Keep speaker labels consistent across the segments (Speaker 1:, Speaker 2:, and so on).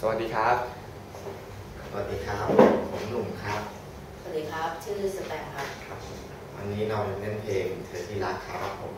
Speaker 1: วัสดีครับ
Speaker 2: สวัสดีครับผมหนุ่มครับ
Speaker 3: สวัสดีครับชื่อสแตมครับ
Speaker 2: วันนี้เราเล่นเพลงเธอที่รักครับผม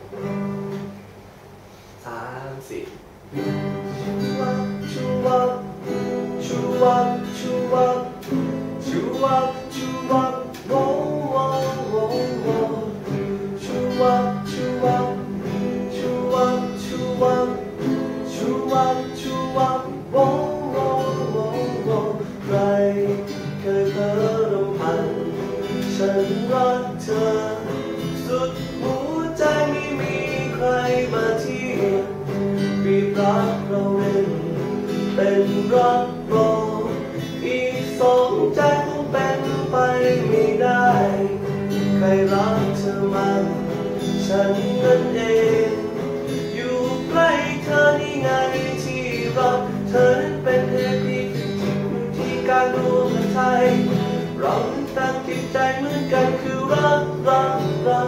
Speaker 1: 3 4
Speaker 2: ชูวับชูวับชูวับชูวับชูวับชูวับโว้โว้โว้โว้ชูวับชูวับชูวับชูวับชูวับชูวับโว้โว้โว้โว้ใครเคยเพ้อรำพันฉันรักเธอสุดหัวใจไม่มีใครมาเทียบรีบรักเราเล่นเป็นรักรออีกสองใจคงเป็นไปไม่ได้ใครรักเธอมันฉันนั่นเองอยู่ใกล้เธอนี่ไงที่รักเธอนั้นเป็นเทพีที่การดวงใจเราตั้งจิตใจเหมือนกันคือรักรักรัก